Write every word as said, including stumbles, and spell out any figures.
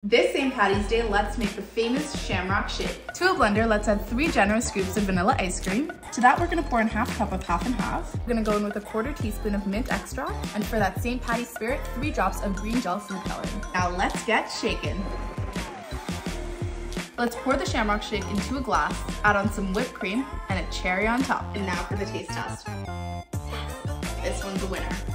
This Saint Patty's Day, let's make the famous Shamrock Shake. To a blender, let's add three generous scoops of vanilla ice cream. To that, we're gonna pour in half cup of half and half. We're gonna go in with a quarter teaspoon of mint extract, and for that Saint Patty spirit, three drops of green gel food coloring. Now let's get shaken. Let's pour the Shamrock Shake into a glass, add on some whipped cream, and a cherry on top. And now for the taste test. This one's a winner.